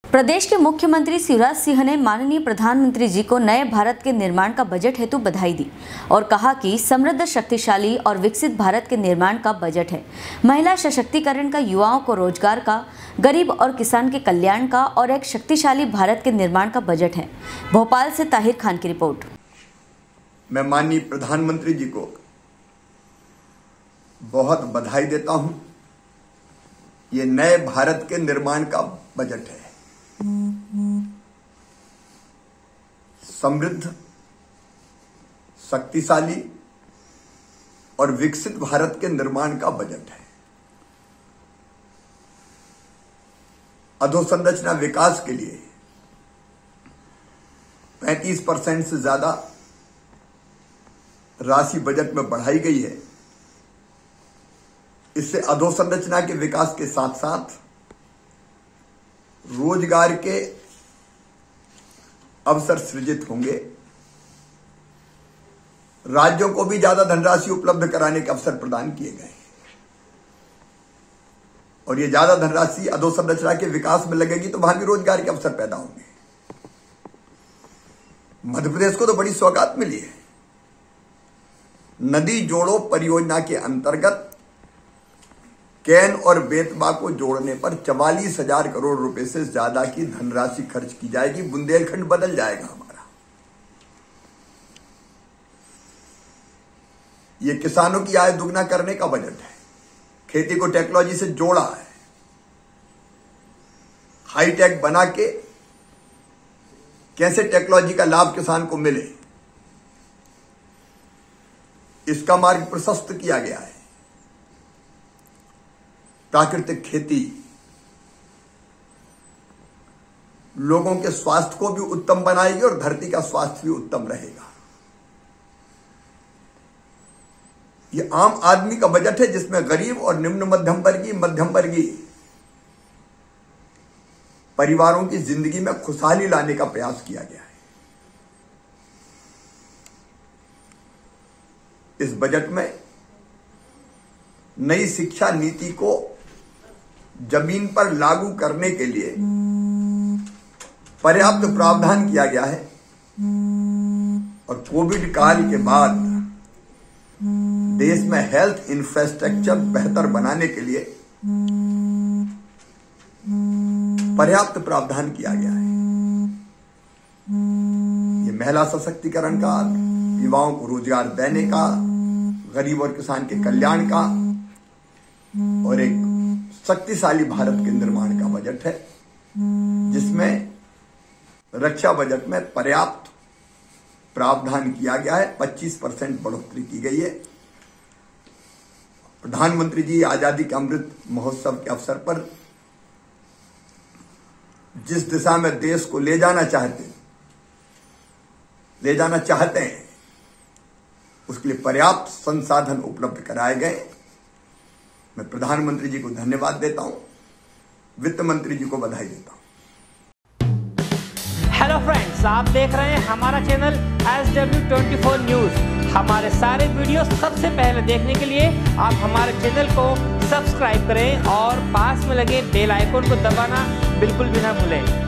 प्रदेश के मुख्यमंत्री शिवराज सिंह ने माननीय प्रधानमंत्री जी को नए भारत के निर्माण का बजट हेतु बधाई दी और कहा कि समृद्ध, शक्तिशाली और विकसित भारत के निर्माण का बजट है। महिला सशक्तिकरण का, युवाओं को रोजगार का, गरीब और किसान के कल्याण का और एक शक्तिशाली भारत के निर्माण का बजट है। भोपाल से ताहिर खान की रिपोर्ट। मैं माननीय प्रधानमंत्री जी को बहुत बधाई देता हूं। ये नए भारत के निर्माण का बजट है। समृद्ध, शक्तिशाली और विकसित भारत के निर्माण का बजट है। अधोसंरचना विकास के लिए 35% से ज्यादा राशि बजट में बढ़ाई गई है। इससे अधोसंरचना के विकास के साथ साथ रोजगार के अवसर सृजित होंगे। राज्यों को भी ज्यादा धनराशि उपलब्ध कराने के अवसर प्रदान किए गए और ये ज्यादा धनराशि अधोसंरचना के विकास में लगेगी तो वहां भी रोजगार के अवसर पैदा होंगे। मध्य प्रदेश को तो बड़ी सौगात मिली है। नदी जोड़ो परियोजना के अंतर्गत कैन और बेतवा को जोड़ने पर 44,000 करोड़ रुपए से ज्यादा की धनराशि खर्च की जाएगी। बुंदेलखंड बदल जाएगा हमारा। यह किसानों की आय दुगना करने का बजट है। खेती को टेक्नोलॉजी से जोड़ा है। हाईटेक बना के कैसे टेक्नोलॉजी का लाभ किसान को मिले, इसका मार्ग प्रशस्त किया गया है। प्राकृतिक खेती लोगों के स्वास्थ्य को भी उत्तम बनाएगी और धरती का स्वास्थ्य भी उत्तम रहेगा। यह आम आदमी का बजट है जिसमें गरीब और निम्न मध्यम वर्गीय परिवारों की जिंदगी में खुशहाली लाने का प्रयास किया गया है। इस बजट में नई शिक्षा नीति को जमीन पर लागू करने के लिए पर्याप्त प्रावधान किया गया है और कोविड काल के बाद देश में हेल्थ इंफ्रास्ट्रक्चर बेहतर बनाने के लिए पर्याप्त प्रावधान किया गया है। ये महिला सशक्तिकरण का, युवाओं को रोजगार देने का, गरीब और किसान के कल्याण का और एक शक्तिशाली भारत के निर्माण का बजट है, जिसमें रक्षा बजट में पर्याप्त प्रावधान किया गया है। 25% बढ़ोतरी की गई है। प्रधानमंत्री जी आजादी के अमृत महोत्सव के अवसर पर जिस दिशा में देश को ले जाना चाहते हैं उसके लिए पर्याप्त संसाधन उपलब्ध कराए गए। मैं प्रधानमंत्री जी को धन्यवाद देता हूं, वित्त मंत्री जी को बधाई देता हूं। हेलो फ्रेंड्स, आप देख रहे हैं हमारा चैनल SW24 न्यूज। हमारे सारे वीडियो सबसे पहले देखने के लिए आप हमारे चैनल को सब्सक्राइब करें और पास में लगे बेल आइकन को दबाना बिल्कुल भी ना भूलें।